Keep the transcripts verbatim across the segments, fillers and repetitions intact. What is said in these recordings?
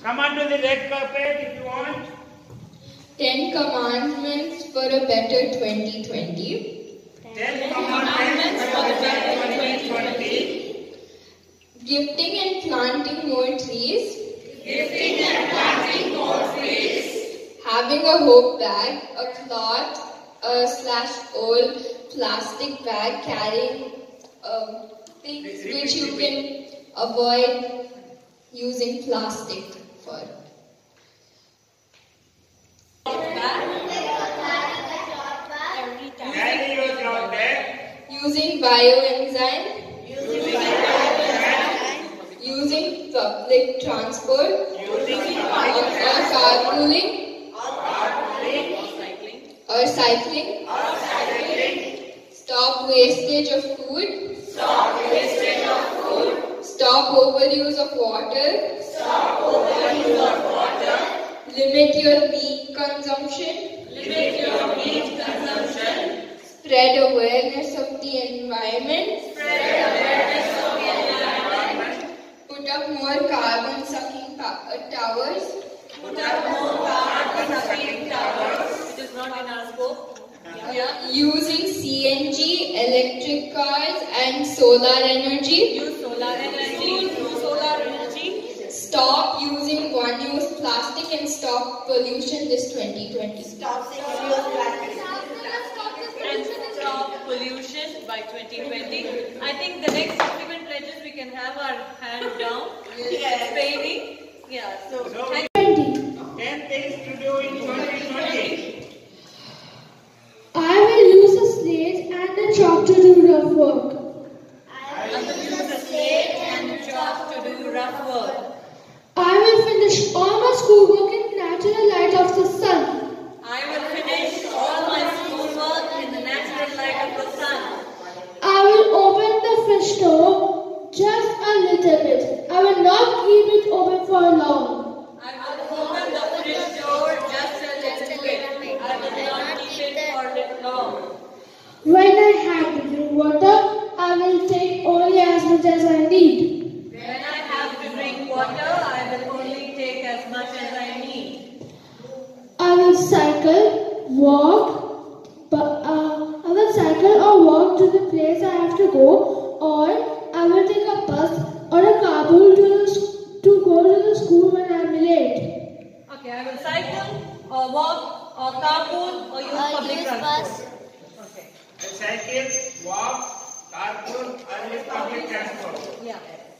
Come on to the red carpet if you want. Ten Commandments for a Better twenty twenty. Ten Commandments for a Better twenty twenty. Gifting and planting more trees. Gifting and planting more trees. Having a hope bag, a cloth uh, slash old plastic bag carrying um, things which you can avoid using plastic for. Carry your cloth bag. Using bioenzyme. Using public transport. Using Or carpooling. Or cycling. Stop wastage of food. Stop wastage of food. Stop overuse of water. Stop overuse of water. Limit your meat consumption. Limit your meat consumption. Spread awareness of the environment. Spread awareness of the environment. Put up more carbon sucking towers. Put up more carbon sucking towers. It is not in our scope. Yeah. Using C N G, electric cars and solar energy. Use solar energy. Use solar energy. Stop using one-use plastic and stop pollution this twenty twenty. Stop and stop pollution by twenty twenty. I think the next supplement pledges we can have our hand down. Yes. Fading. Yeah. So. So thank ten things to do in twenty twenty. I will use a slate and a chalk to do rough work. I will use a slate and chalk to do rough work. I will finish all my schoolwork in natural light of the sun. I will finish all my schoolwork in the natural light of the sun. I will open the fridge door just a little bit. I will not keep it open for long. I will open the fridge door just a little bit. I will not keep it for it long. When I have to drink water, I will take only as much as I need. When I have to drink water, I will only take as much as I need. I will cycle, walk, but uh, I will cycle or walk to the place I have to go, or I will take a bus or a carpool to the, to go to the school when I am late. Okay, I will cycle or walk or carpool or use public transport. Okay. Cycle, walk, carpool, or use public transport. Yeah.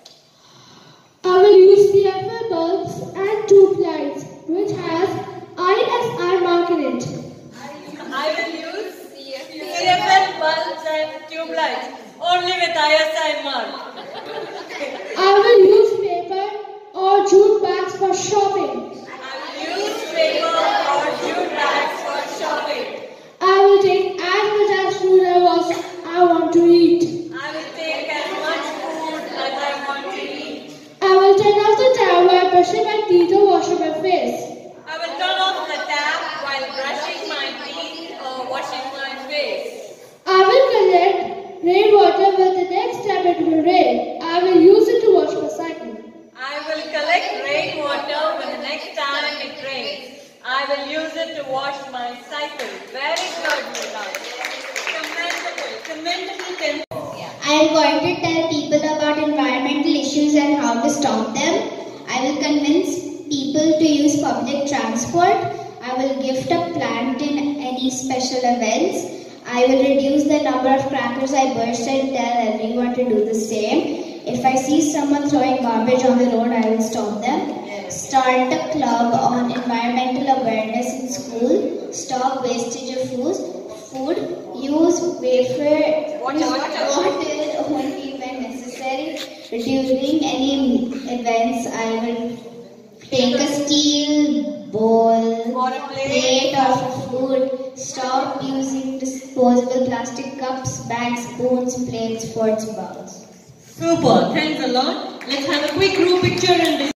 I will use C F L bulbs and tube lights, which has I S I mark in it. I will use C F L bulbs and tube lights only with I S I mark. I will use paper or jute bags for shopping. I will use paper or jute bags for shopping. I will take as much as food I was I want to eat. I will take as much food as I want to eat. I will turn off the tap while brushing my teeth or washing my face. I will turn off the tap while brushing my teeth or washing my face. I will collect rainwater when the next time it will rain. I will use it to wash my cycle. I will collect rainwater when the next time it rains. I will use it to wash my cycle. Very good, Mila. Commendable. Commendable. Can I am going to tell people about environmental issues and how to stop them. I will convince people to use public transport. I will gift a plant in any special events. I will reduce the number of crackers I burst and tell everyone to do the same. If I see someone throwing garbage on the road, I will stop them. Start a club on environmental awareness in school. Stop wastage of food. Food. Use wafer Water, water. water only when necessary. During any events, I will take a steel bowl, Or a plate. plate of food. Stop using disposable plastic cups, bags, spoons, plates, forks, bowls. Super. Thanks a lot. Let's have a quick group picture and